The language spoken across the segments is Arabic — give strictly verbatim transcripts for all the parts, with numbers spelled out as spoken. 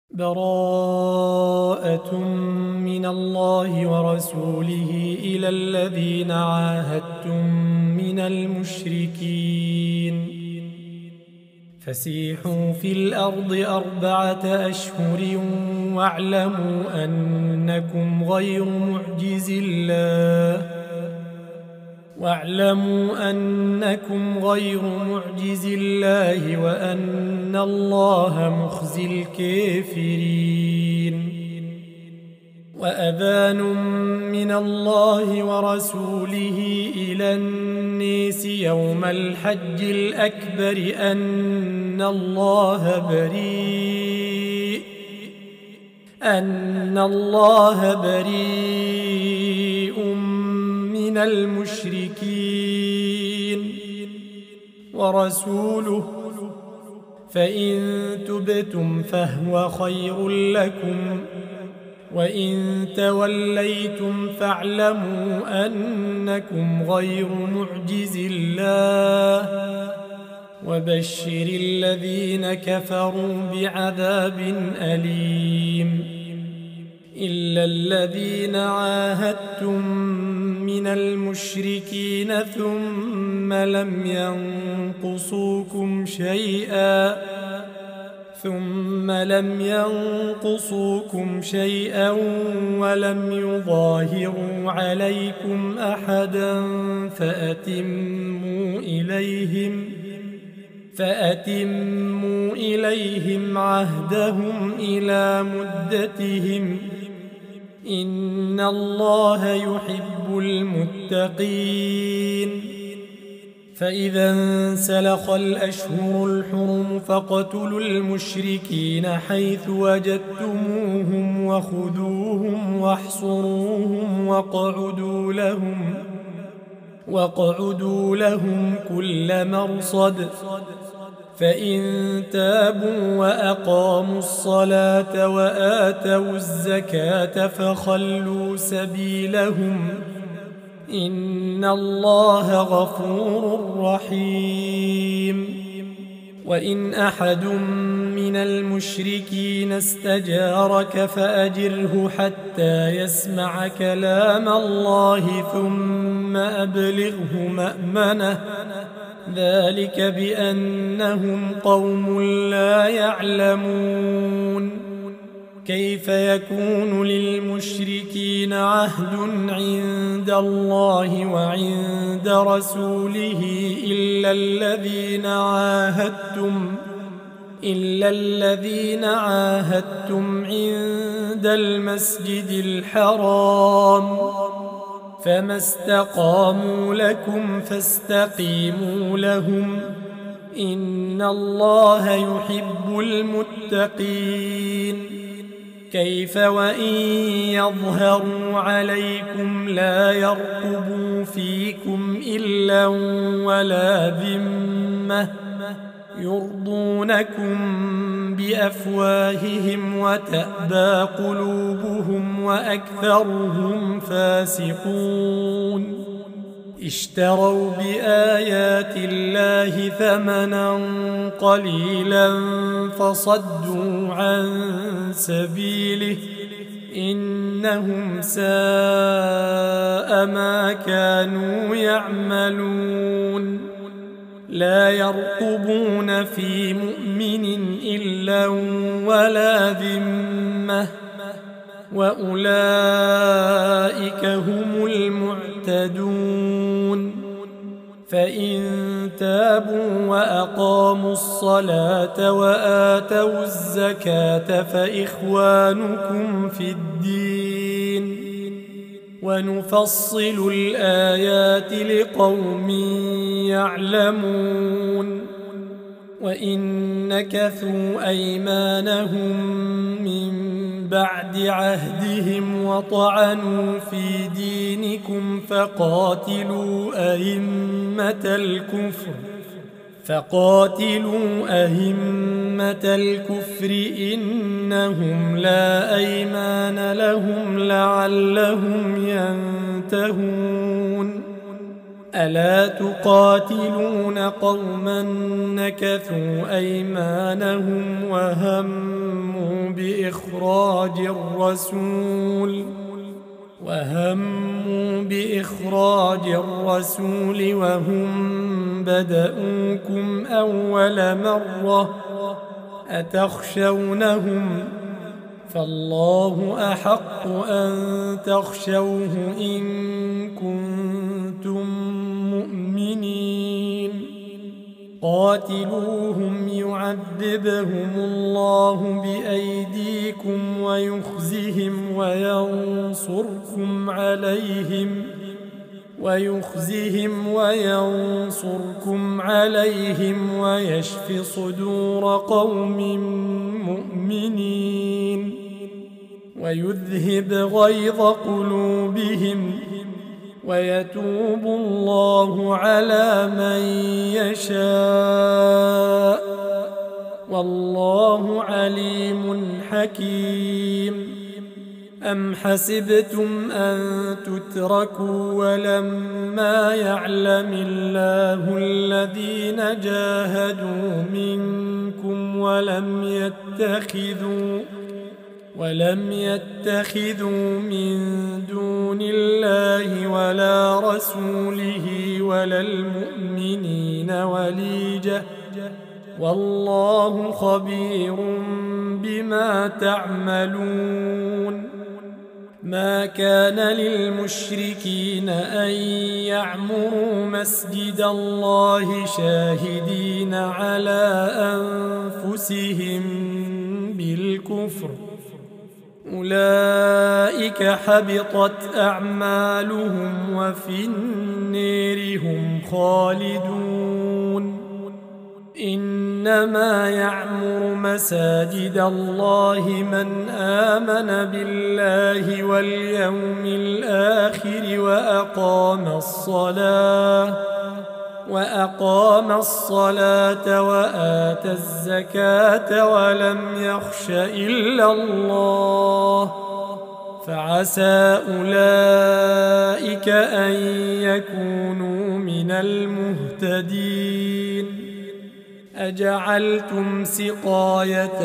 براءة من الله ورسوله إلى الذين عاهدتم من المشركين فسيحوا في الأرض أربعة أشهر واعلموا أنكم غير معجز الله واعلموا أنكم غير معجز الله وأن الله مخزي الكافرين وأذان من الله ورسوله إلى الناس يوم الحج الأكبر أن الله بريء أن الله بريء من المشركين ورسوله فإن تبتم فهو خير لكم وإن توليتم فاعلموا أنكم غير معجز الله وبشر الذين كفروا بعذاب أليم إلا الذين عاهدتم من المشركين ثم لم ينقصوكم شيئا ثم لم ينقصوكم شيئا ولم يظاهروا عليكم أحدا فأتموا إليهم فأتموا إليهم عهدهم إلى مدتهم إن الله يحب المتقين فإذا انسلخ الأشهر الحرم فاقتلوا المشركين حيث وجدتموهم وخذوهم واحصروهم واقعدوا لهم واقعدوا لهم كل مرصد فإن تابوا وأقاموا الصلاة وآتوا الزكاة فخلوا سبيلهم إن الله غفور رحيم وإن أحد من المشركين استجارك فأجره حتى يسمع كلام الله ثم أبلغه مأمنه ذلك بأنهم قوم لا يعلمون كيف يكون للمشركين عهد عند الله وعند رسوله إلا الذين عاهدتم إلا الذين عاهدتم عند المسجد الحرام فما استقاموا لكم فاستقيموا لهم إن الله يحب المتقين كيف وإن يظهروا عليكم لا يرقبوا فيكم إلا ولا ذمة يرضونكم بأفواههم وتأبى قلوبهم وأكثرهم فاسقون اشتروا بآيات الله ثمنا قليلا فصدوا عن سبيله إنهم ساء ما كانوا يعملون لا يرقبون في مؤمن إلا ولا ذمة وأولئك هم المعتدون فإن تابوا وأقاموا الصلاة وآتوا الزكاة فإخوانكم في الدين ونفصل الآيات لقوم يعلمون وإن نكثوا أيمانهم من بعد عهدهم وطعنوا في دينكم فقاتلوا أئمة الكفر فقاتلوا أئمة الكفر إنهم لا أيمان لهم لعلهم ينتهون ألا تقاتلون قوما نكثوا أيمانهم وهموا بإخراج الرسول وهموا بإخراج الرسول وهم بدؤوكم أول مرة أتخشونهم فالله أحق أن تخشوه إن كنتم مؤمنين قاتلوهم يعذبهم الله بأيديكم ويخزهم وينصركم عليهم ويخزهم وينصركم عليهم ويشف صدور قوم مؤمنين ويذهب غيظ قلوبهم ويتوب الله على من يشاء والله عليم حكيم أم حسبتم أن تتركوا ولما يعلم الله الذين جاهدوا منكم ولم يتخذوا ولم يتخذوا من دون الله ولا رسوله ولا المؤمنين وليجة والله خبير بما تعملون ما كان للمشركين أن يعمروا مسجد الله شاهدين على أنفسهم بالكفر أولئك حبطت أعمالهم وفي النار هم خالدون إنما يعمر مساجد الله من آمن بالله واليوم الآخر وأقام الصلاة وأقام الصلاة وآتى الزكاة ولم يخش إلا الله فعسى أولئك أن يكونوا من المهتدين أجعلتم سقاية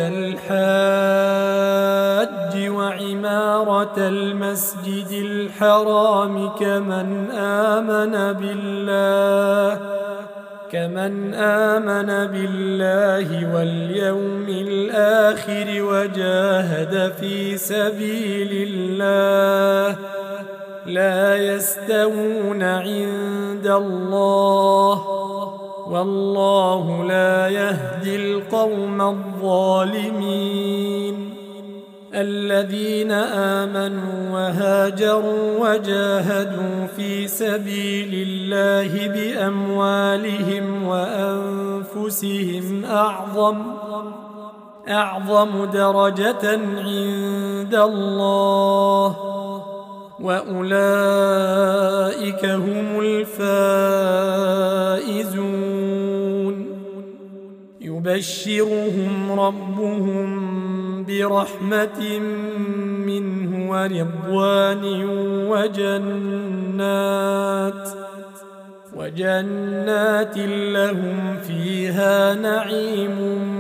الحاج وعمارة المسجد الحرام كمن آمن بالله كمن آمن بالله واليوم الآخر وجاهد في سبيل الله لا يستوون عند الله والله لا يهدي القوم الظالمين الذين آمنوا وهاجروا وجاهدوا في سبيل الله بأموالهم وأنفسهم أعظم أعظم درجة عند الله وأولئك هم الفائزون يبشرهم ربهم برحمة منه ورضوان وجنات وجنات لهم فيها نعيم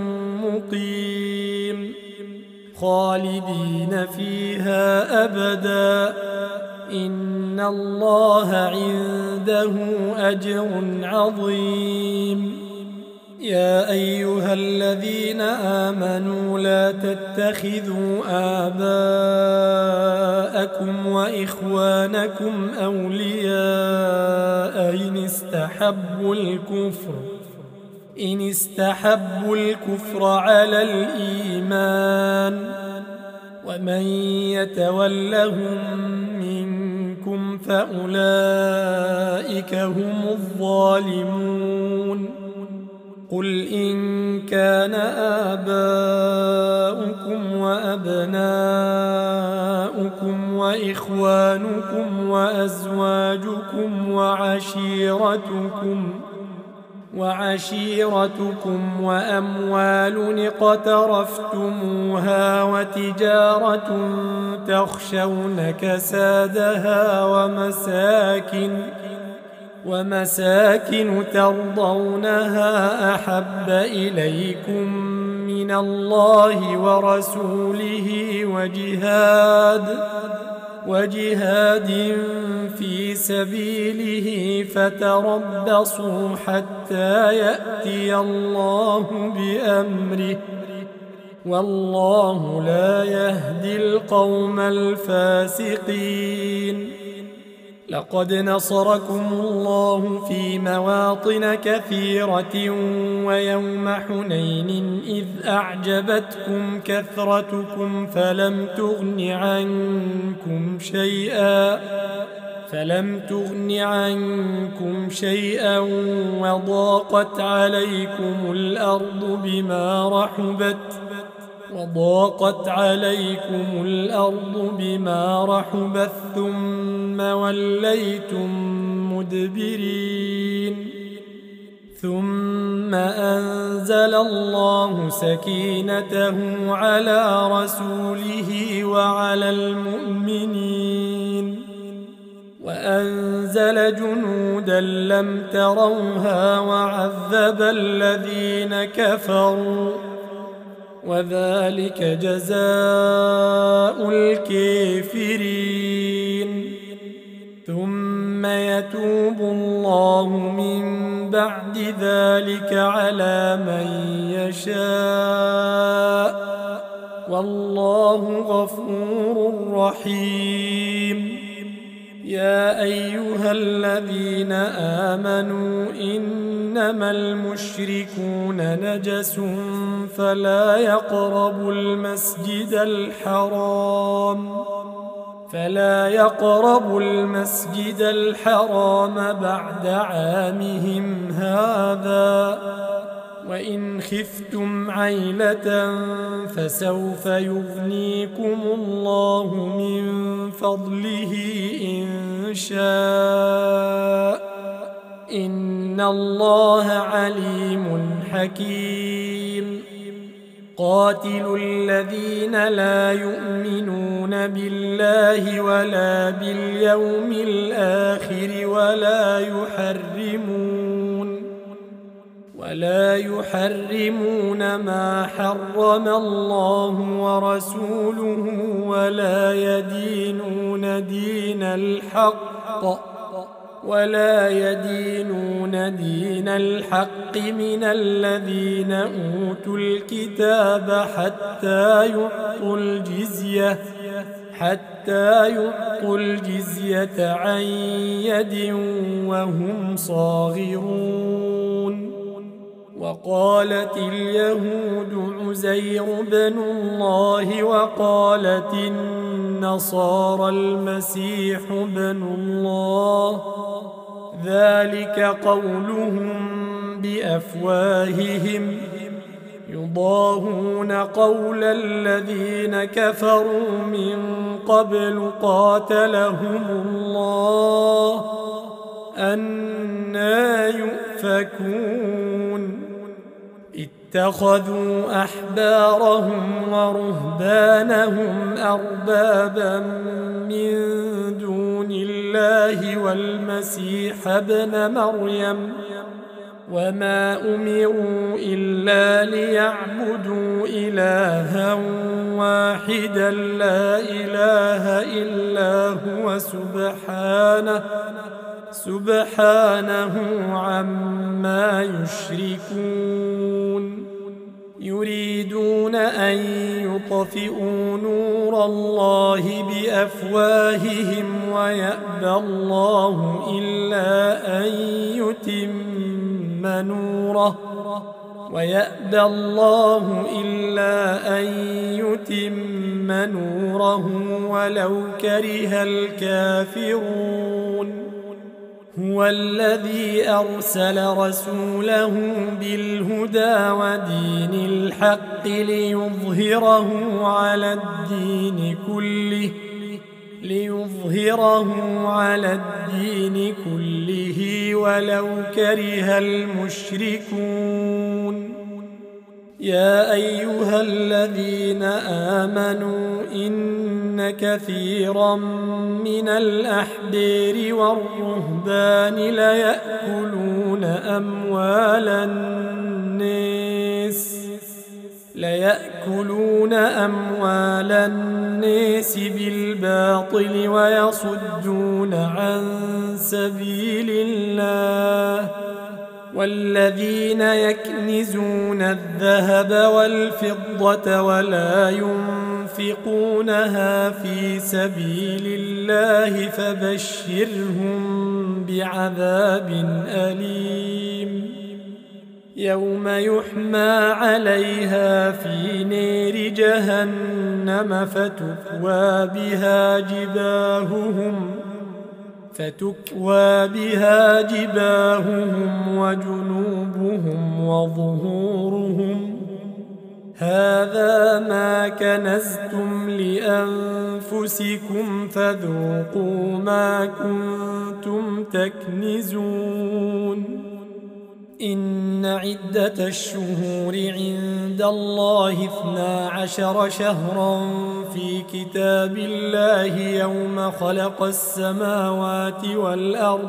مقيم خالدين فيها أبدا إن الله عنده أجر عظيم يا أيها الذين آمنوا لا تتخذوا آباءكم وإخوانكم أولياء إن استحبوا الكفر إن استحبوا الكفر على الإيمان ومن يتولهم منكم فأولئك هم الظالمون قل إن كان آباؤكم وأبناؤكم وإخوانكم وأزواجكم وعشيرتكم وعشيرتكم وأموال اقترفتموها وتجارة تخشون كسادها ومساكن ومساكن ترضونها أحب إليكم من من الله ورسوله وجهاد وجهاد في سبيله فتربصوا حتى يأتي الله بأمره والله لا يهدي القوم الفاسقين. لقد نصركم الله في مواطن كثيرة ويوم حنين إذ أعجبتكم كثرتكم فلم تغن عنكم شيئا فلم تغن عنكم شيئا وضاقت عليكم الأرض بما رحبت وضاقت عليكم الأرض بما رحبت ثم وليتم مدبرين. ثم أنزل الله سكينته على رسوله وعلى المؤمنين وأنزل جنودا لم تروها وعذب الذين كفروا وذلك جزاء الكافرين. ثم يتوب الله من بعد ذلك على من يشاء والله غفور رحيم. يا أيها الذين آمنوا إنما المشركون نجس فلا يقربوا المسجد الحرام فلا يقربوا المسجد الحرام بعد عامهم هذا وإن خفتم عيلة فسوف يغنيكم الله من فضله إن شاء إن الله عليم حكيم. قاتلوا الذين لا يؤمنون بالله ولا باليوم الآخر ولا يحرمون ولا يحرمون ما حرم الله ورسوله ولا يدينون دين الحق ولا يدينون دين الحق من الذين أوتوا الكتاب حتى يعطوا الجزية حتى يعطوا الجزية عن يد وهم صاغرون. وقالت اليهود عزير بن الله وقالت النصارى المسيح بن الله ذلك قولهم بأفواههم يضاهون قول الذين كفروا من قبل قاتلهم الله أنى يؤفكون. اتخذوا أحبارهم ورهبانهم أربابا من دون الله والمسيح ابن مريم وما أمروا إلا ليعبدوا إلها واحدا لا إله إلا هو سبحانه سبحانه عما يشركون. يريدون أن يطفئوا نور الله بأفواههم ويأبى الله إلا أن يتم نوره ويأبى الله إلا أن يتم نوره ولو كره الكافرون. هو الذي أرسل رسوله بالهدى ودين الحق ليظهره على الدين كله ليظهره على الدين كله ولو كره المشركون. يا أيها الذين آمنوا إن كثيرا من الأحبار والرهبان ليأكلون أموال الناس ليأكلون أموال الناس بالباطل ويصدون عن سبيل الله والذين يكنزون الذهب والفضة ولا ينفقونها في سبيل الله فبشرهم بعذاب أليم يوم يحمى عليها في نار جهنم فتكوى بها جباههم فتكوى بها جباههم وجنوبهم وظهورهم هذا ما كنزتم لأنفسكم فذوقوا ما كنتم تكنزون إن عدة الشهور عند الله اثنا عشر شهرا في كتاب الله يوم خلق السماوات والأرض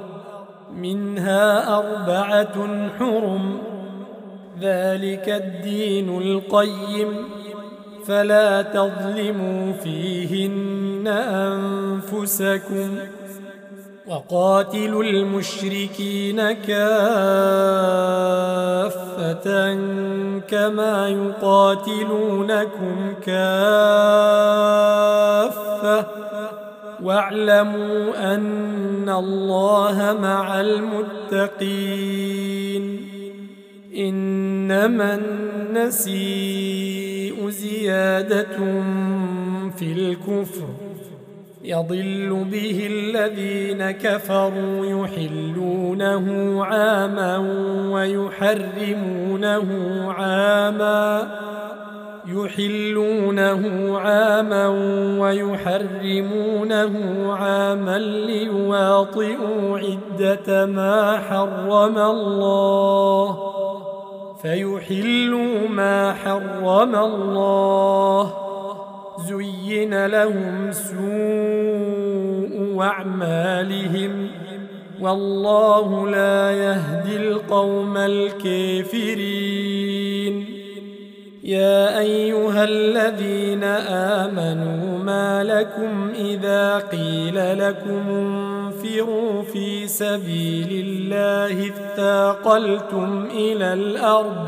منها أربعة حرم ذلك الدين القيم فلا تظلموا فيهن أنفسكم وقاتلوا المشركين كافة كما يقاتلونكم كافة واعلموا أن الله مع المتقين إنما النسيء زيادة في الكفر يضل به الذين كفروا يحلونه عاما ويحرمونه عاما يحلونه عاما ويحرمونه عاما ليواطئوا عدة ما حرم الله فيحلوا ما حرم الله زين لهم سوء أعمالهم والله لا يهدي القوم الكافرين يا أيها الذين آمنوا ما لكم إذا قيل لكم انفروا في سبيل الله اثاقلتم إلى الأرض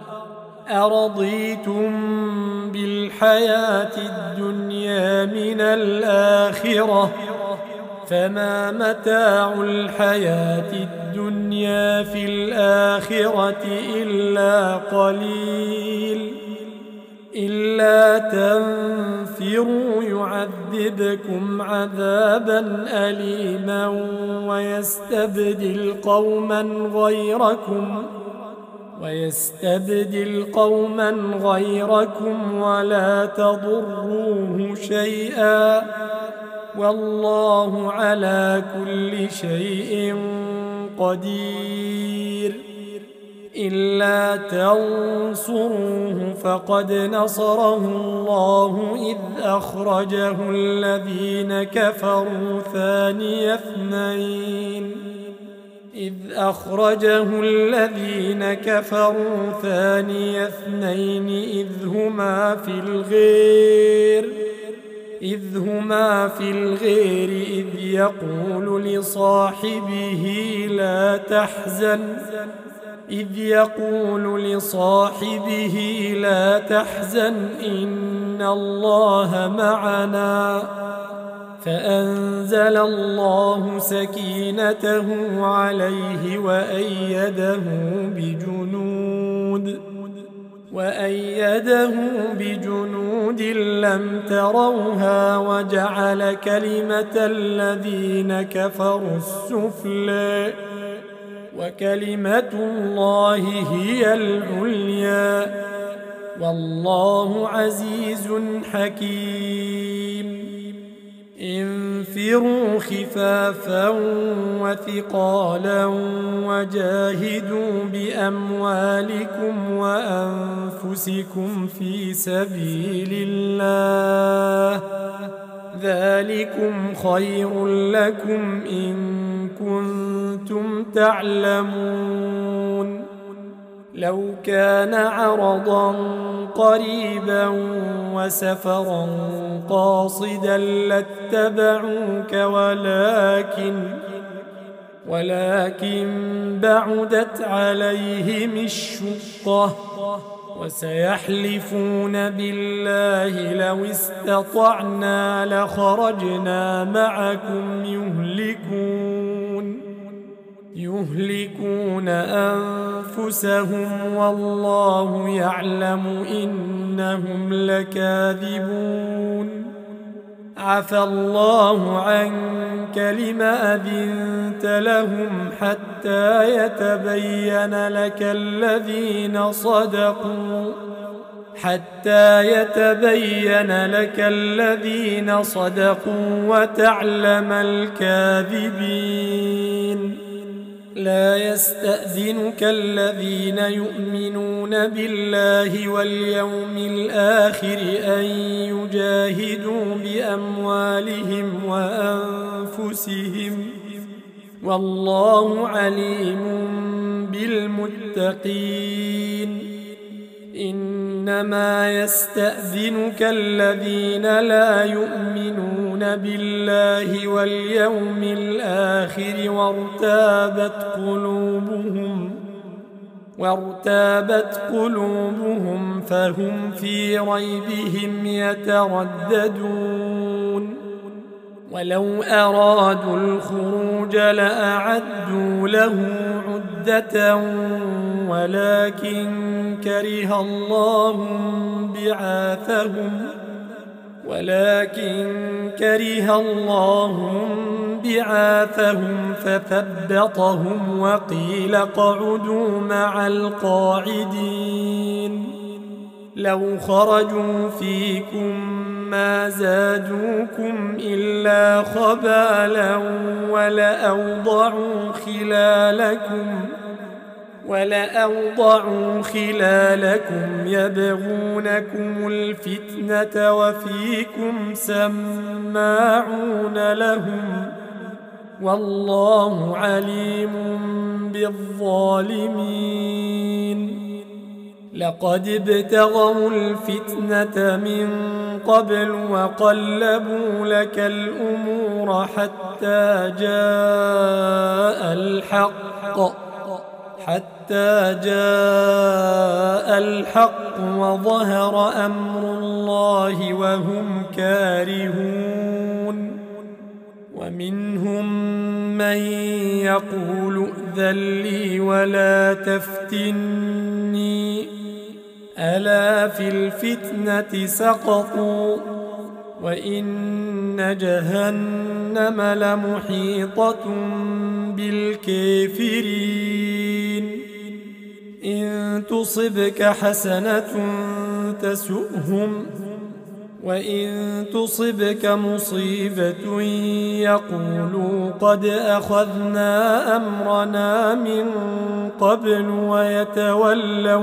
أرضيتم بالحياة الدنيا من الآخرة فما متاع الحياة الدنيا في الآخرة إلا قليل إلا تنفروا يعذبكم عذابا أليما ويستبدل قوما غيركم ويستبدل قوما غيركم ولا تضروه شيئا والله على كل شيء قدير إلا تنصروه فقد نصره الله إذ أخرجه الذين كفروا ثاني اثنين إذ أخرجه الذين كفروا ثاني اثنين إذ هما في الغير إذ هما في الغير إذ يقول لصاحبه لا تحزن إذ يقول لصاحبه لا تحزن إن الله معنا فأنزل الله سكينته عليه وأيده بجنود وأيده بجنود لم تروها وجعل كلمة الذين كفروا السفلى وكلمة الله هي العليا والله عزيز حكيم انفروا خفافا وثقالا وجاهدوا بأموالكم وأنفسكم في سبيل الله ذلكم خير لكم إن كنتم تعلمون لو كان عرضا قريبا وسفرا قاصدا لاتبعوك ولكن ولكن بعدت عليهم الشقة وسيحلفون بالله لو استطعنا لخرجنا معكم يهلكون يهلكون أنفسهم والله يعلم إنهم لكاذبون عفى الله عنك لم أذنت لهم حتى يتبين لك الذين صدقوا حتى يتبين لك الذين صدقوا وتعلم الكاذبين لا يستأذنك الذين يؤمنون بالله واليوم الآخر أن يجاهدوا بأموالهم وأنفسهم والله عليم بالمتقين إنما يستأذنك الذين لا يؤمنون بالله واليوم الآخر وارتابت قلوبهم وارتابت قلوبهم فهم في ريبهم يترددون ولو أرادوا الخروج لأعدوا له عدة ولكن كره الله بعاثهم ولكن كره الله بعاثهم فثبطهم وقيل اقعدوا مع القاعدين لو خرجوا فيكم ما زادوكم إلا خبالا ولأوضعوا خلالكم ولأوضعوا خلالكم يبغونكم الفتنة وفيكم سماعون لهم والله عليم بالظالمين لقد ابتغوا الفتنة من قبل وقلبوا لك الأمور حتى جاء الحق حتى جاء الحق وظهر أمر الله وهم كارهون ومنهم من يقول ائذن لي ولا تفتني ألا في الفتنة سقطوا وإن جهنم لمحيطة بالكافرين إن تصبك حسنة تسؤهم وإن تصبك مصيبة يقولوا قد أخذنا أمرنا من قبل ويتولوا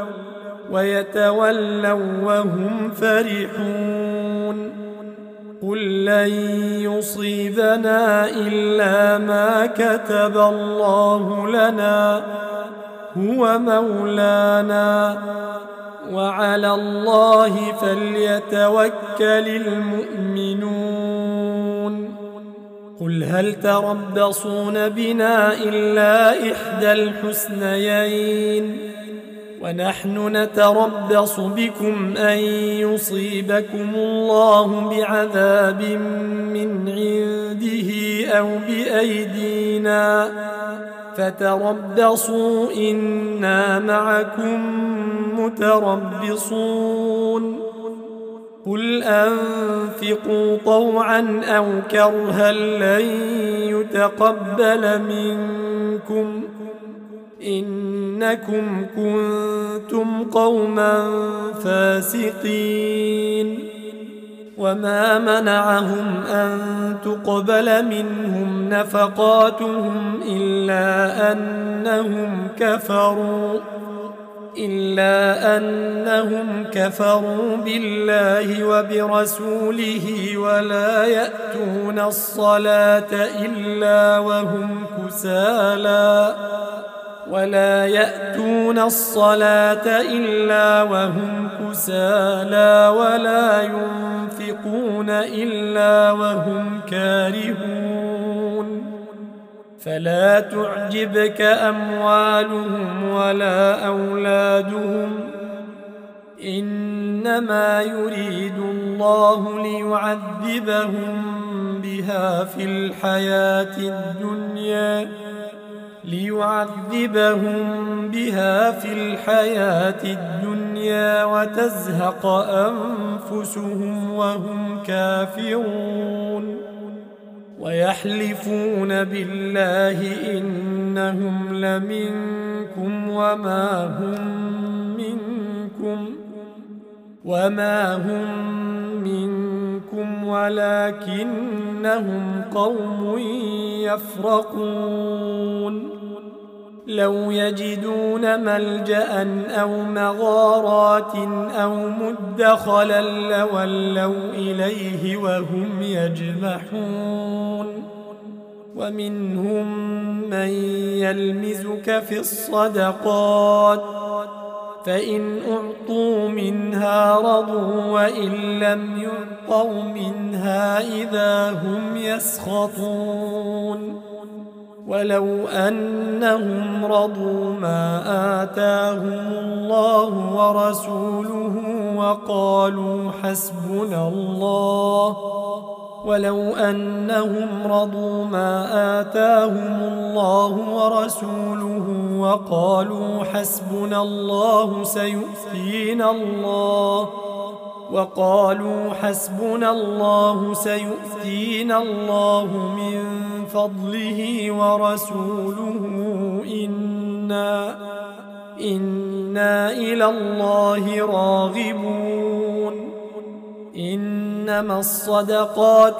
ويتولوا وهم فرحون قل لن يصيبنا إلا ما كتب الله لنا هو مولانا وعلى الله فليتوكل المؤمنون قل هل تربصون بنا إلا إحدى الحسنيين ونحن نتربص بكم أن يصيبكم الله بعذاب من عنده أو بأيدينا فتربصوا إنا معكم متربصون قل أنفقوا طوعا أو كرها لن يتقبل منكم إنكم كنتم قوما فاسقين وما منعهم أن تقبل منهم نفقاتهم إلا أنهم كفروا إلا أنهم كفروا بالله وبرسوله ولا يأتون الصلاة إلا وهم كسالى ولا يأتون الصلاة إلا وهم كسالى ولا ينفقون إلا وهم كارهون فلا تعجبك أموالهم ولا أولادهم إنما يريد الله ليعذبهم بها في الحياة الدنيا ليعذبهم بها في الحياة الدنيا وتزهق أنفسهم وهم كافرون ويحلفون بالله إنهم لمنكم وما هم منكم وما هم منكم ولكنهم قوم يفرقون لو يجدون ملجأ أو مغارات أو مدخلا لولوا إليه وهم يجمحون ومنهم من يلمزك في الصدقات فإن أعطوا منها رضوا وإن لم يعطوا منها إذا هم يسخطون ولو أنهم رضوا ما آتاهم الله ورسوله وقالوا حسبنا الله ولو أنهم رضوا ما آتاهم الله ورسوله وقالوا حسبنا الله سيؤتينا الله وقالوا حسبنا الله سيؤتينا الله من فضله ورسوله إنا إنا إلى الله راغبون إنما الصدقات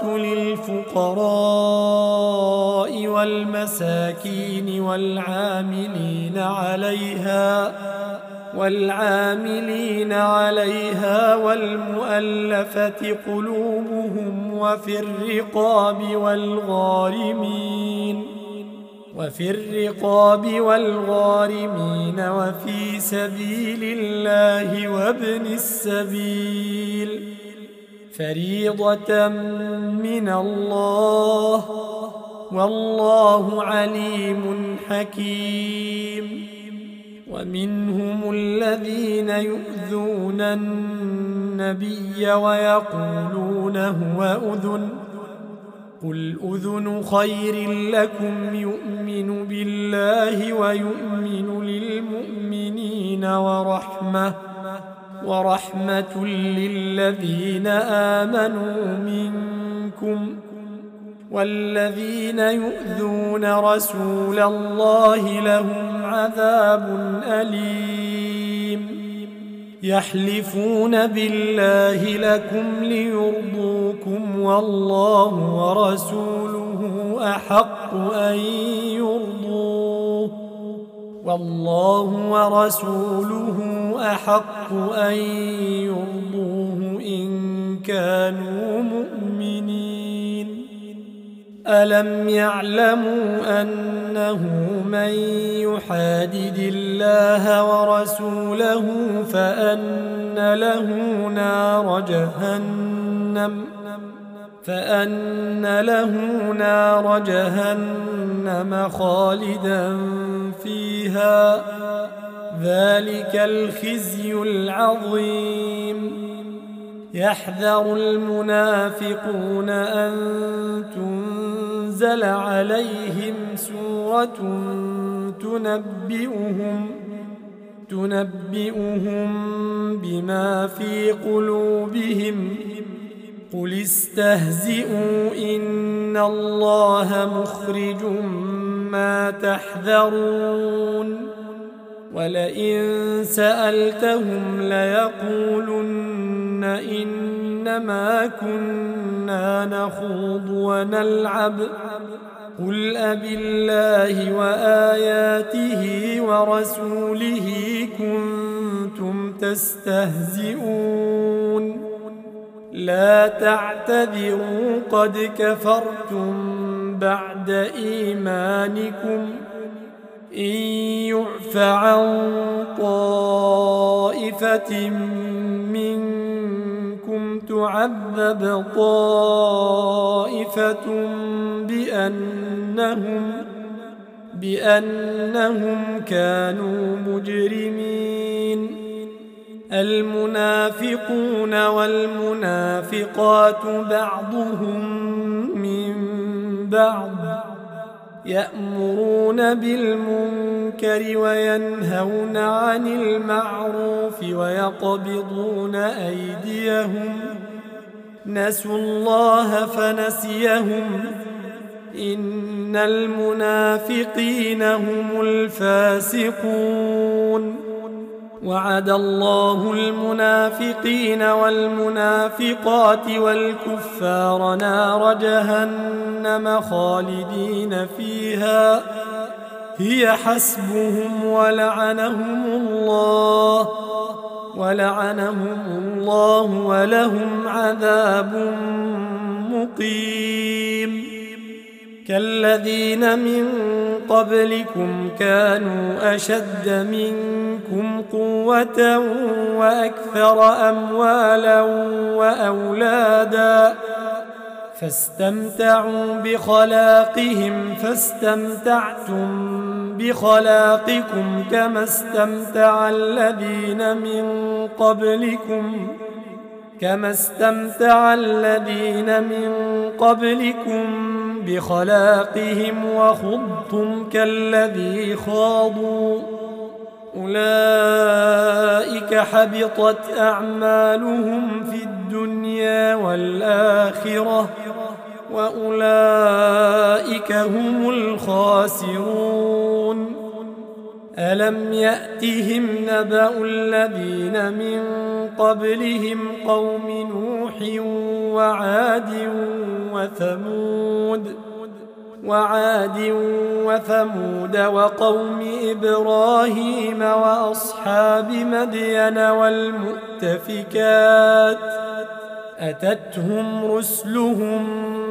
للفقراء والمساكين والعاملين عليها والعاملين عليها والمؤلفة قلوبهم وفي الرقاب والغارمين وفي الرقاب والغارمين وفي سبيل الله وابن السبيل فريضة من الله والله عليم حكيم ومنهم الذين يؤذون النبي ويقولون هو أذن قل أذن خير لكم يؤمن بالله ويؤمن للمؤمنين ورحمة ورحمة للذين آمنوا منكم والذين يؤذون رسول الله لهم عذاب أليم يحلفون بالله لكم ليرضوكم والله ورسوله أحق أن يرضوه والله ورسوله أحق أن يرضوه إن كانوا مؤمنين ألم يعلموا أنه من يحادد الله ورسوله فأن له نار جهنم فأن له نار جهنم خالدا فيها ذلك الخزي العظيم يحذر المنافقون أن تنزل عليهم سورة تنبئهم تنبئهم بما في قلوبهم قل استهزئوا إن الله مخرج ما تحذرون ولئن سألتهم ليقولن إنما كنا نخوض ونلعب قل أبالله وآياته ورسوله كنتم تستهزئون لا تعتذروا قد كفرتم بعد إيمانكم إن يعف عن طائفة منكم تعذب طائفة بأنهم بأنهم كانوا مجرمين. المنافقون والمنافقات بعضهم من بعض يأمرون بالمنكر وينهون عن المعروف ويقبضون أيديهم نسوا الله فنسيهم إن المنافقين هم الفاسقون. وعد الله المنافقين والمنافقات والكفار نار جهنم خالدين فيها هي حسبهم ولعنهم الله ولعنهم الله ولهم عذاب مقيم. كالذين من قبلكم كانوا أشد منكم قوة وأكثر أموالا وأولادا فاستمتعوا بخلاقهم فاستمتعتم بخلاقكم كما استمتع الذين من قبلكم كما استمتع الذين من قبلكم بخلاقهم وخضتم كالذي خاضوا أولئك حبطت أعمالهم في الدنيا والآخرة وأولئك هم الخاسرون. ألم يأتهم نبأ الذين من قبلهم قوم نوح وعاد وثمود وعاد وثمود وقوم إبراهيم وأصحاب مدين والمؤتفكات أتتهم رسلهم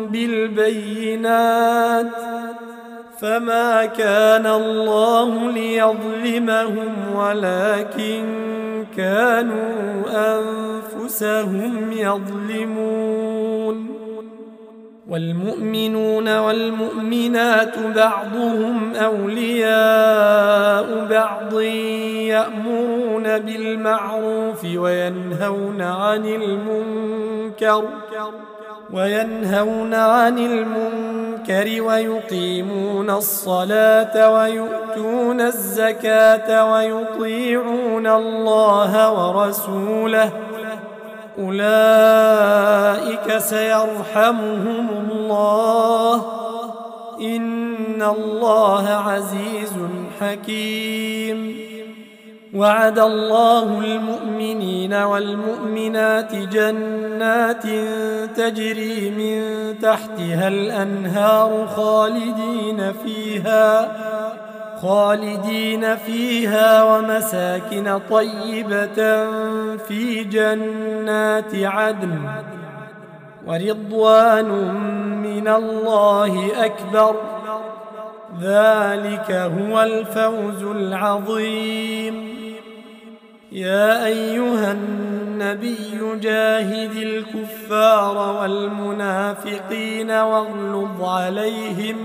بالبينات فما كان الله ليظلمهم ولكن كانوا أنفسهم يظلمون. والمؤمنون والمؤمنات بعضهم أولياء بعض يأمرون بالمعروف وينهون عن المنكر وينهون عن المنكر ويقيمون الصلاة ويؤتون الزكاة ويطيعون الله ورسوله أولئك سيرحمهم الله إن الله عزيز حكيم. وعد الله المؤمنين والمؤمنات جنات تجري من تحتها الأنهار خالدين فيها خالدين فيها ومساكن طيبة في جنات عدن ورضوان من الله أكبر ذلك هو الفوز العظيم. يا أيها النبي جاهد الكفار والمنافقين واغلظ عليهم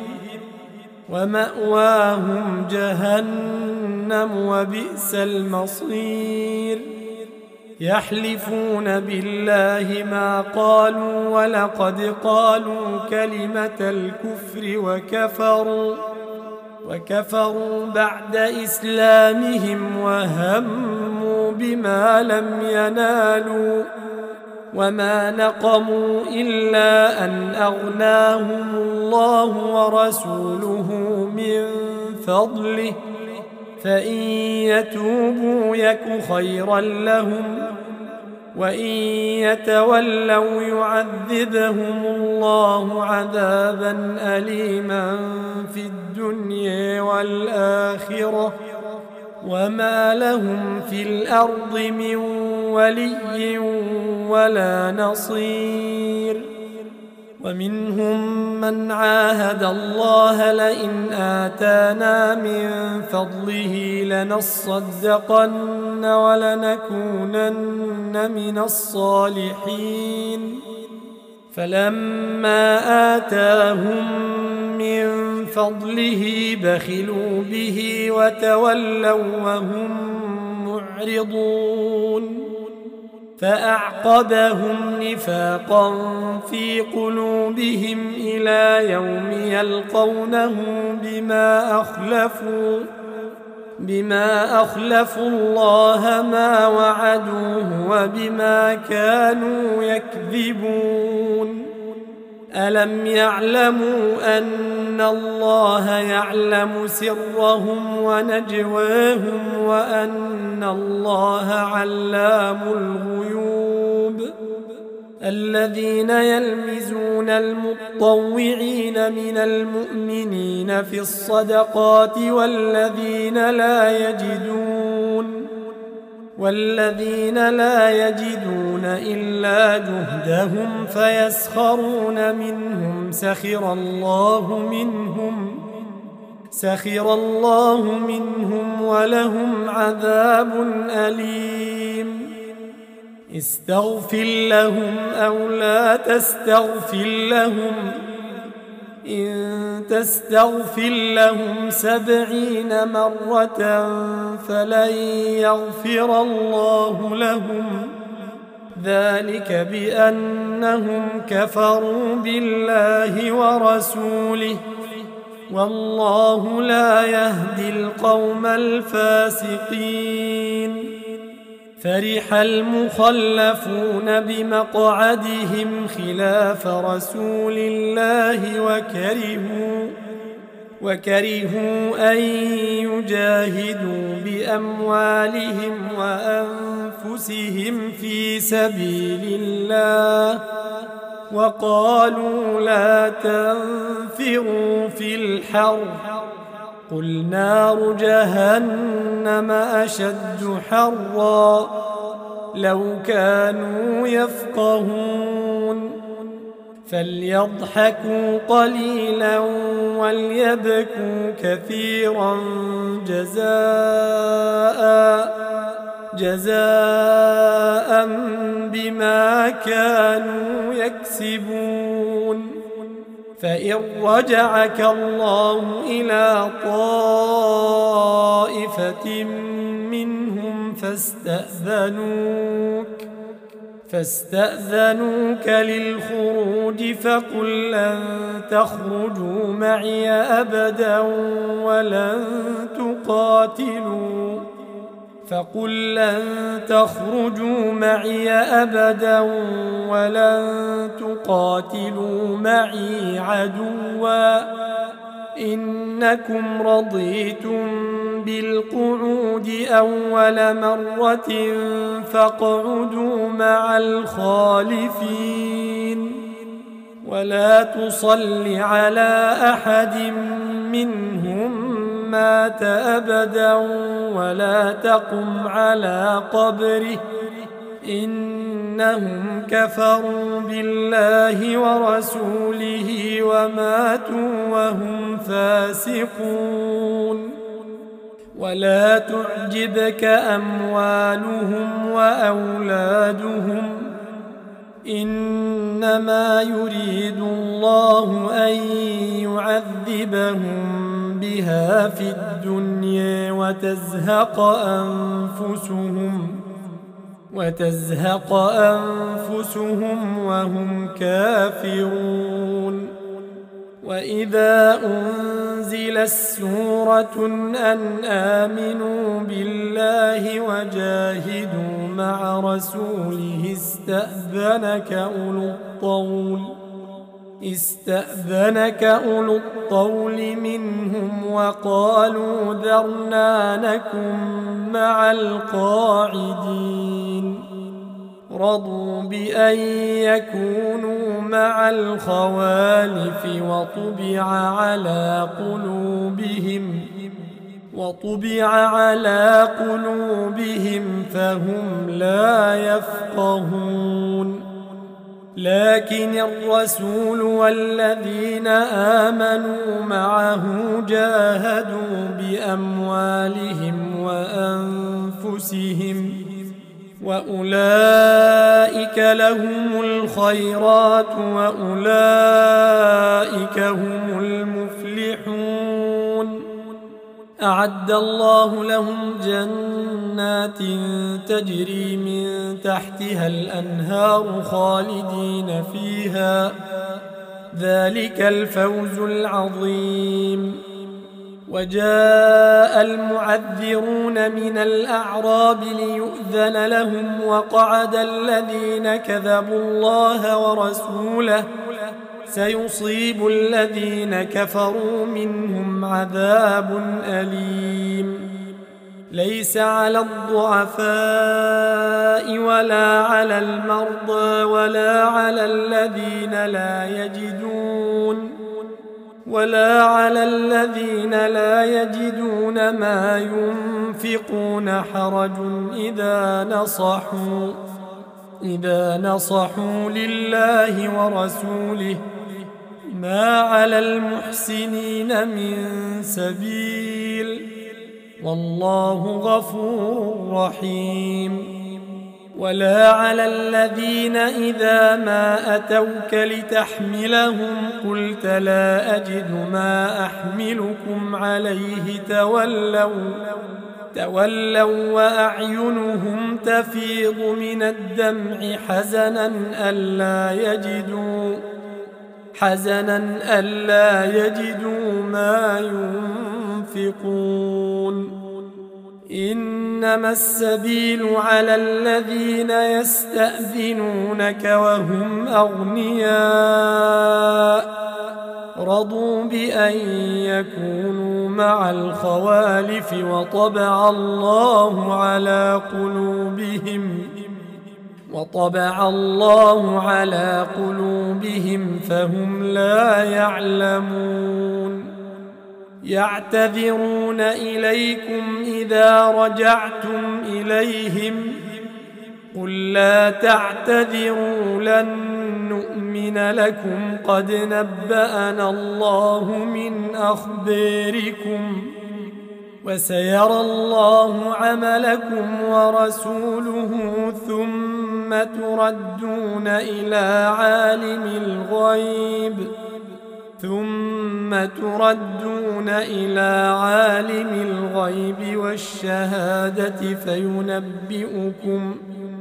ومأواهم جهنم وبئس المصير. يحلفون بالله ما قالوا ولقد قالوا كلمة الكفر وكفروا وكفروا بعد إسلامهم وهموا بما لم ينالوا وما نقموا إلا أن أغناهم الله ورسوله من فضله فإن يتوبوا يك خيرا لهم وإن يتولوا يعذبهم الله عذابا أليما في الدنيا والآخرة وما لهم في الأرض من ولي ولا نصير. ومنهم من عاهد الله لئن آتانا من فضله لنصدقن ولنكونن من الصالحين فلما آتاهم من فضله بخلوا به وتولوا وهم معرضون فأعقبهم نفاقا في قلوبهم إلى يوم يلقونه بما أخلفوا بما أخلفوا الله ما وعدوه وبما كانوا يكذبون ألم يعلموا أن الله يعلم سرهم ونجواهم وأن الله علام الغيوب الذين يلمزون المطوعين من المؤمنين في الصدقات والذين لا يجدون والذين لا يجدون إلا جهدهم فيسخرون منهم سخر الله منهم سخر الله منهم ولهم عذاب أليم استغفر لهم أو لا تستغفر لهم إن تستغفر لهم سبعين مرة فلن يغفر الله لهم ذلك بأنهم كفروا بالله ورسوله والله لا يهدي القوم الفاسقين فرح المخلفون بمقعدهم خلاف رسول الله وكرهوا وكرهوا أن يجاهدوا بأموالهم وأنفسهم في سبيل الله وقالوا لا تنفروا في الحر قل نار جهنم أشد حرا لو كانوا يفقهون فليضحكوا قليلا وليبكوا كثيرا جزاء جزاء بما كانوا يكسبون فإن رجعك الله إلى طائفة منهم فاستأذنوك فاستأذنوك للخروج فقل لن تخرجوا معي أبدا ولن تقاتلوا فقل لن تخرجوا معي أبدا ولن تقاتلوا معي عدوا إنكم رضيتم بالقعود أول مرة فاقعدوا مع الخالفين ولا تصل على أحد منهم مات أبدا ولا تقم على قبره إنهم كفروا بالله ورسوله وماتوا وهم فاسقون ولا تعجبك أموالهم وأولادهم إنما يريد الله أن يعذبهم بها في الدنيا وتزهق أنفسهم وتزهق أنفسهم وهم كافرون وإذا أنزلت سورة أن آمنوا بالله وجاهدوا مع رسوله استأذنك أولو الطول استأذنك أولو الطول منهم وقالوا ذرنا نكن مع القاعدين رضوا بأن يكونوا مع الخوالف وطبع على قلوبهم وطبع على قلوبهم فهم لا يفقهون لكن الرسول والذين آمنوا معه جاهدوا بأموالهم وأنفسهم وأولئك لهم الخيرات وأولئك هم المفلحون. أعد الله لهم جنات تجري من تحتها الأنهار خالدين فيها، ذلك الفوز العظيم. وجاء المعذرون من الأعراب ليؤذن لهم، وقعد الذين كذبوا الله ورسوله، سيصيب الذين كفروا منهم عذاب أليم. ليس على الضعفاء ولا على المرضى ولا على الذين لا يجدون ولا على الذين لا يجدون ما ينفقون حرج إذا نصحوا إذا نصحوا لله ورسوله، ما على المحسنين من سبيل، والله غفور رحيم. ولا على الذين إذا ما أتوك لتحملهم قلت لا أجد ما أحملكم عليه تولوا تولوا وأعينهم تفيض من الدمع حزنا ألا يجدوا حزنا ألا يجدوا ما ينفقون. إنما السبيل على الذين يستأذنونك وهم أغنياء رضوا بأن يكونوا مع الخوالف وطبع الله على قلوبهم وطبع الله على قلوبهم فهم لا يعلمون. يعتذرون إليكم إذا رجعتم إليهم قل لا تعتذروا لن نؤمن لكم قد نبأنا الله من أخباركم وسيرى الله عملكم ورسوله ثم تردون إلى عالم الغيب ثم تردون إلى عالم الغيب والشهادة فينبئكم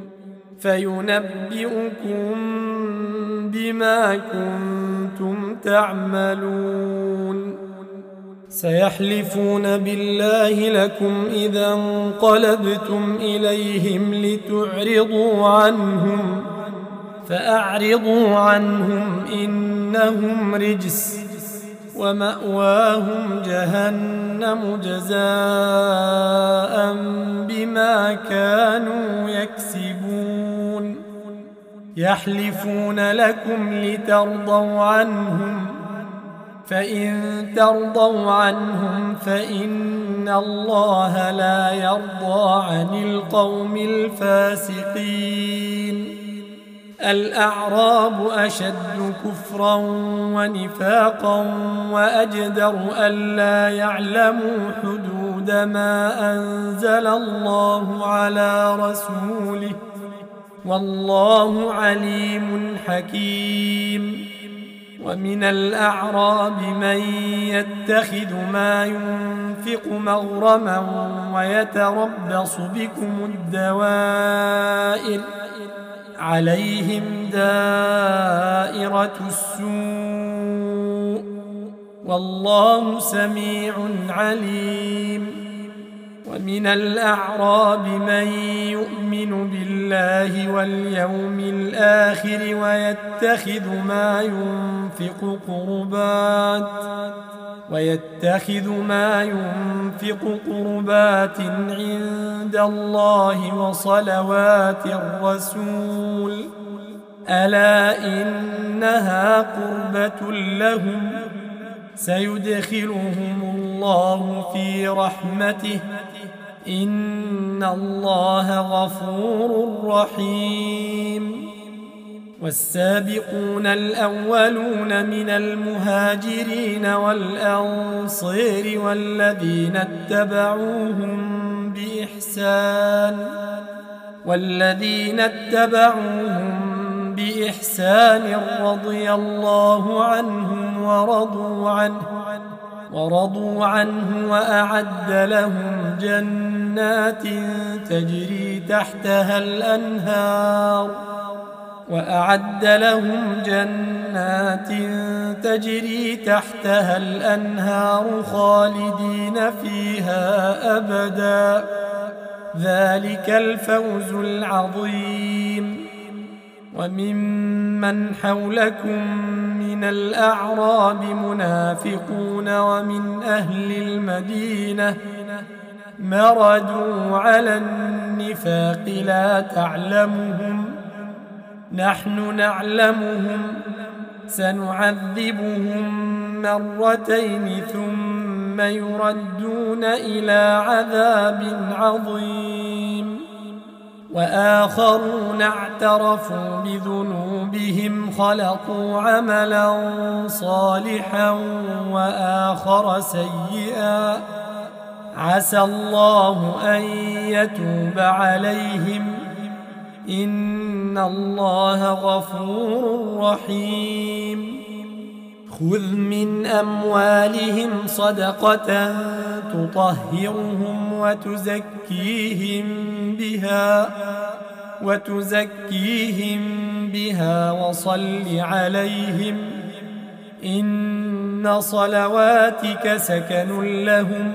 فينبئكم بما كنتم تعملون. سيحلفون بالله لكم إذا انقلبتم إليهم لتعرضوا عنهم فأعرضوا عنهم إنهم رجس ومأواهم جهنم جزاء بما كانوا يكسبون. يحلفون لكم لترضوا عنهم فإن ترضوا عنهم فإن الله لا يرضى عن القوم الفاسقين. الأعراب أشد كفرا ونفاقا وأجدر ألا يعلموا حدود ما أنزل الله على رسوله والله عليم حكيم. ومن الأعراب من يتخذ ما ينفق مغرما ويتربص بكم الدوائر عليهم دائرة السوء والله سميع عليم. ومن الأعراب من يؤمن بالله واليوم الآخر ويتخذ ما ينفق قربات ويتخذ ما ينفق قربات عند الله وصلوات الرسول ألا إنها قربة لهم سيدخلهم الله في رحمته إن الله غفور رحيم. والسابقون الأولون من المهاجرين والأنصار والذين اتبعوهم بإحسان والذين اتبعوهم بإحسان رضي الله عنهم ورضوا عنه ورضوا عنه وأعد لهم جنات تجري تحتها الأنهار وأعد لهم جنات تجري تحتها الأنهار خالدين فيها أبدا ذلك الفوز العظيم. وممن حولكم من الأعراب منافقون ومن أهل المدينة مردوا على النفاق لا تعلمهم نحن نعلمهم سنعذبهم مرتين ثم يردون إلى عذاب عظيم. وآخرون اعترفوا بذنوبهم خلطوا عملا صالحا وآخر سيئا عسى الله أن يتوب عليهم إن الله غفور رحيم. خذ من أموالهم صدقة تطهرهم وتزكيهم بها وتزكيهم بها وصل عليهم إن صلواتك سكن لهم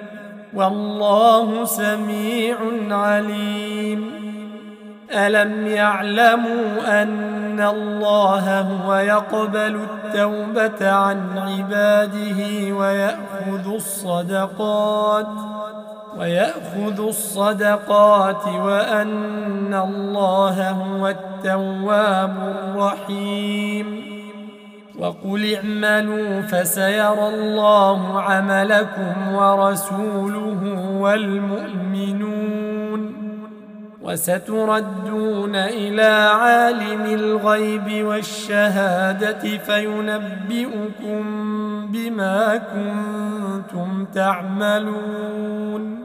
والله سميع عليم. ألم يعلموا أن الله هو يقبل التوبة عن عباده ويأخذ الصدقات ويأخذ الصدقات وأن الله هو التواب الرحيم. وقل اعملوا فسيرى الله عملكم ورسوله والمؤمنون وستردون إلى عالم الغيب والشهادة فينبئكم بما كنتم تعملون.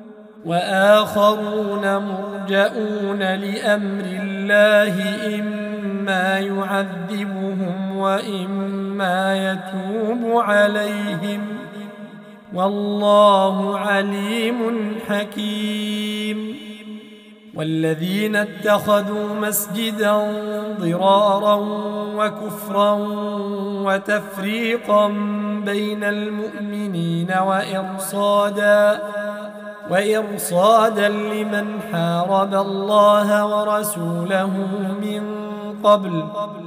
وآخرون مرجؤون لأمر الله إما يعذبهم وإما يتوب عليهم والله عليم حكيم. والذين اتخذوا مسجدا ضرارا وكفرا وتفريقا بين المؤمنين وإرصادا وإرصادا لمن حارب الله ورسوله من قبل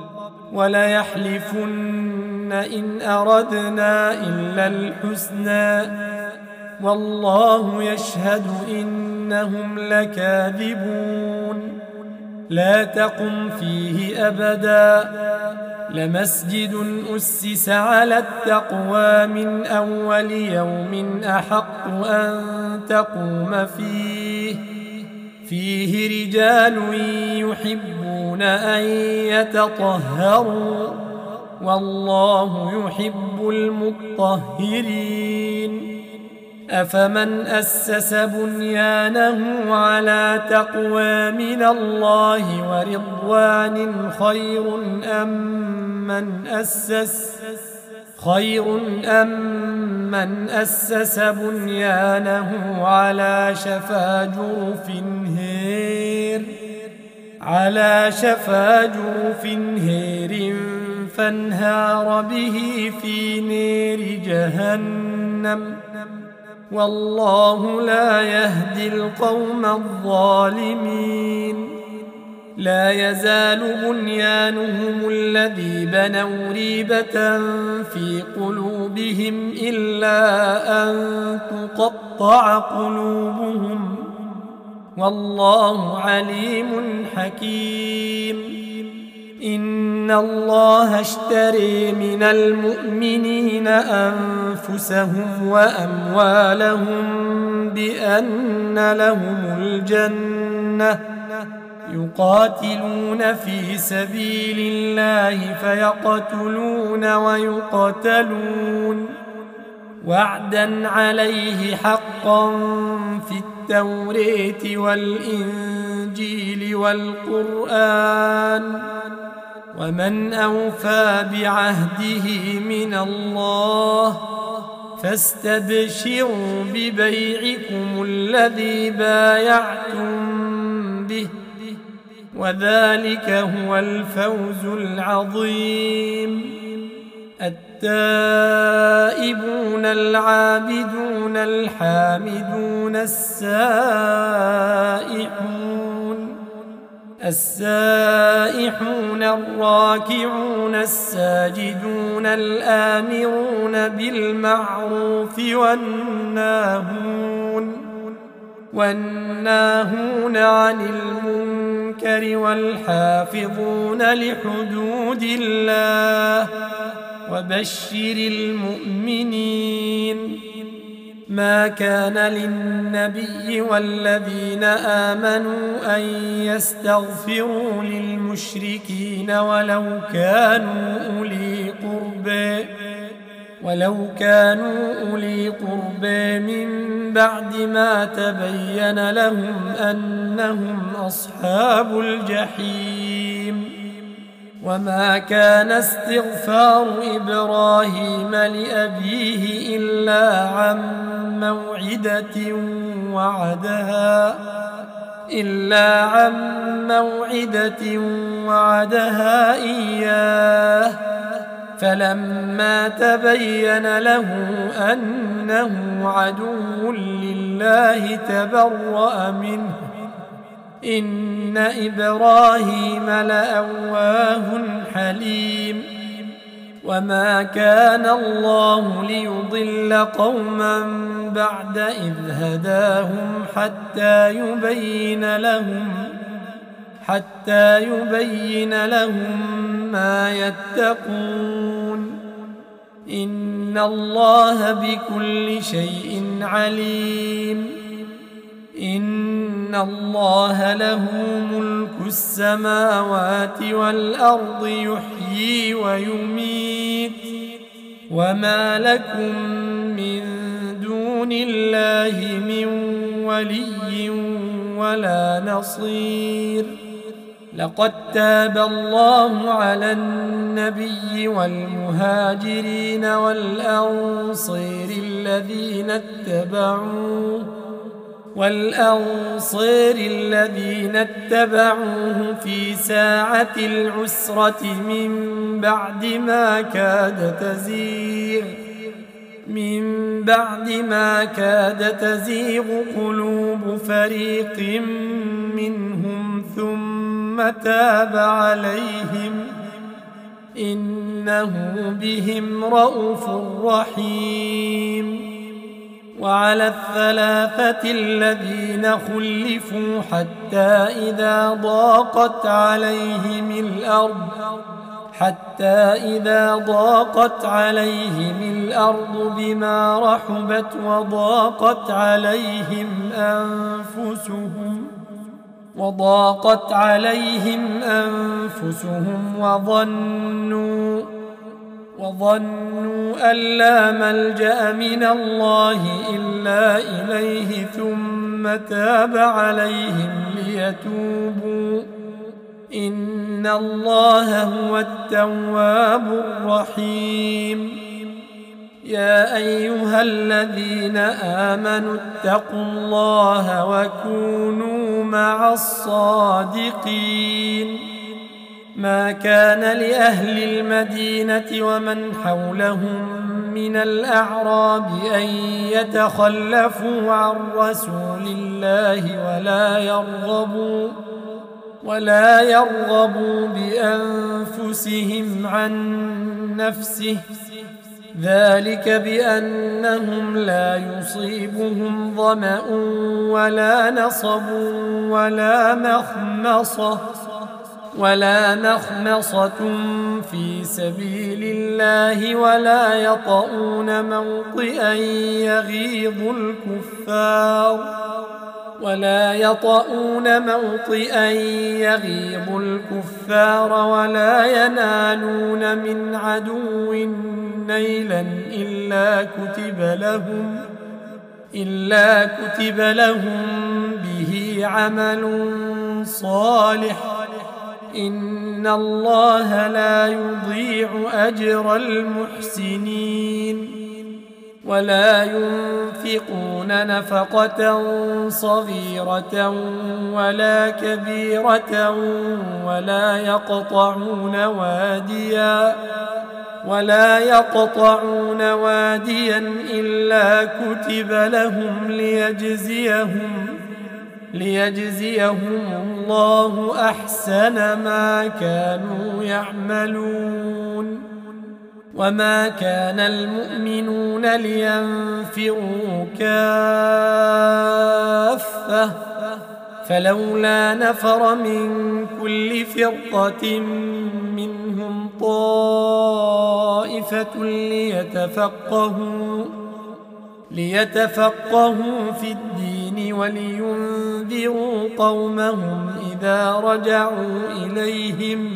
وليحلفن إن أردنا إلا الحسنى والله يشهد إنهم لكاذبون. لا تقم فيه أبدا لمسجد أسس على التقوى من أول يوم أحق أن تقوم فيه فيه رجال يحبون أن يتطهروا والله يحب المطهرين. أفمن أسس بنيانه على تقوى من الله ورضوان خير أم من أسس خير أم من أسس بنيانه على شفا جرف هير على شفا جرف هير فانهار به في نير جهنم والله لا يهدي القوم الظالمين. لا يزال بنيانهم الذي بنوا ريبة في قلوبهم إلا أن تقطع قلوبهم والله عليم حكيم. إن الله اشتري من المؤمنين أنفسهم وأموالهم بأن لهم الجنة يقاتلون في سبيل الله فيقتلون ويقتلون وعدا عليه حقا في التوراة والإنجيل والقرآن ومن أوفى بعهده من الله فاستبشروا ببيعكم الذي بايعتم به وذلك هو الفوز العظيم. التائبون العابدون الحامدون السائحون السائحون الراكعون الساجدون الآمرون بالمعروف والناهون والناهون عن المنكر والحافظون لحدود الله وبشر المؤمنين. ما كان للنبي والذين آمنوا أن يستغفروا للمشركين ولو كانوا أولي قربى ولو كانوا أولي قربى من بعد ما تبين لهم أنهم أصحاب الجحيم. وما كان استغفار إبراهيم لأبيه إلا عن موعدة وعدها إلا عن موعدة وعدها إياه فلما تبين له أنه عدو لله تبرأ منه إن إبراهيم لأواه حليم. وما كان الله ليضل قوما بعد إذ هداهم حتى يبين لهم حتى يبين لهم ما يتقون إن الله بكل شيء عليم. إن الله له ملك السماوات والأرض يحيي ويميت وما لكم من دون الله من ولي ولا نصير. لقد تاب الله على النبي والمهاجرين والأنصار الذين اتبعوه والأنصار الذين اتبعوه في ساعة العسرة من بعد ما كاد تزيغ من بعد ما كاد تزيغ قلوب فريق منهم ثم تاب عليهم إنه بهم رءوف رحيم. وعلى الثلاثة الذين خلفوا حتى إذا ضاقت عليهم الأرض حتى إذا ضاقت عليهم الأرض بما رحبت وضاقت عليهم أنفسهم وضاقت عليهم أنفسهم وظنوا وظنوا أن لا ملجأ من الله إلا إليه ثم تاب عليهم ليتوبوا إن الله هو التواب الرحيم. يا أيها الذين آمنوا اتقوا الله وكونوا مع الصادقين. ما كان لأهل المدينة ومن حولهم من الأعراب أن يتخلفوا عن رسول الله ولا يرغبوا ولا يرغبوا بأنفسهم عن نفسه ذلك بأنهم لا يصيبهم ظمأ ولا نصب ولا مخمصة ولا مخمصة في سبيل الله ولا يطؤون موطئا يغيظ الكفار ولا يطؤون موطئا يغيظ الكفار ولا ينالون من عدو نيلا إلا كتب لهم إلا كتب لهم به عمل صالح إن الله لا يضيع أجر المحسنين ولا ينفقون نفقة صغيرة ولا كبيرة ولا يقطعون واديا ولا يقطعون واديا إلا كتب لهم ليجزيهم ليجزيهم الله أحسن ما كانوا يعملون وما كان المؤمنون لينفروا كافة فلولا نفر من كل فرقة منهم طائفة ليتفقهوا ليتفقهوا في الدين ولينذروا قومهم إذا رجعوا إليهم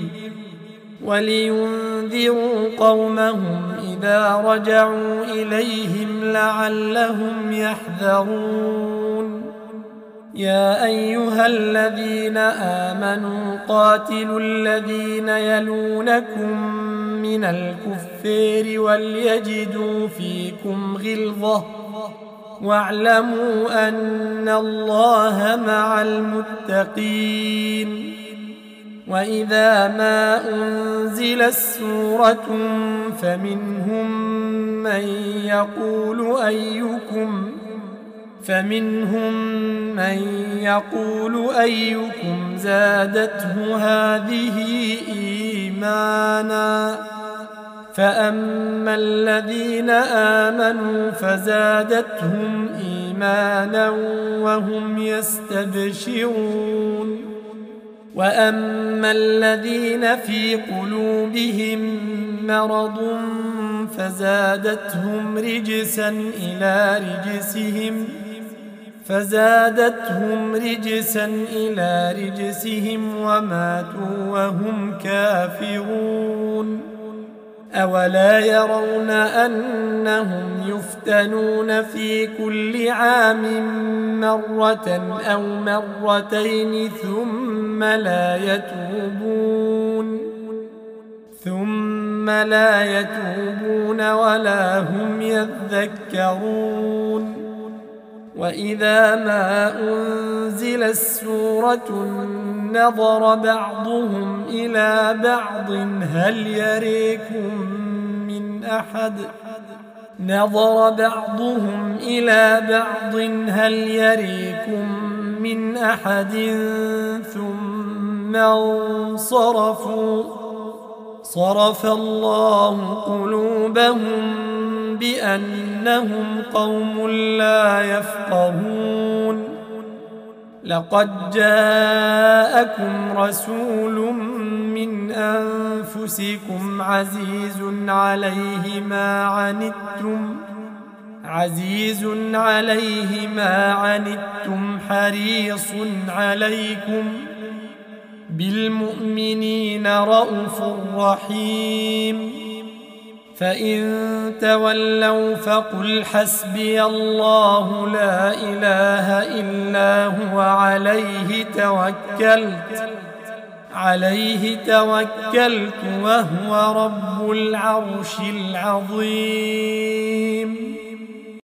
ولينذروا قومهم إذا رجعوا إليهم لعلهم يحذرون يا أيها الذين آمنوا قاتلوا الذين يلونكم من الكفار وليجدوا فيكم غلظة واعلموا أن الله مع المتقين وإذا ما أنزلت سورة فمنهم من يقول أيكم فمنهم من يقول أيكم زادته هذه إيمانا فأما الذين آمنوا فزادتهم إيمانا وهم يستبشرون وأما الذين في قلوبهم مرض فزادتهم رجسا إلى رجسهم فزادتهم رجسا إلى رجسهم وماتوا وهم كافرون أولا يرون أنهم يفتنون في كل عام مرة أو مرتين ثم لا يتوبون ثم لا يتوبون ولا هم يذكرون وإذا ما أنزلت سورة نظر بعضهم إلى بعض هل يريكم من أحد نظر بعضهم إلى بعض هل يريكم من أحد ثم انصرفوا صرف الله قلوبهم بأنهم قوم لا يفقهون لقد جاءكم رسول من أنفسكم عزيز عليه ما عنتم عزيز عليه ما عنتم حريص عليكم بالمؤمنين رءوف رحيم فإن تولوا فقل حسبي الله لا إله إلا هو عليه توكلت عليه توكلت وهو رب العرش العظيم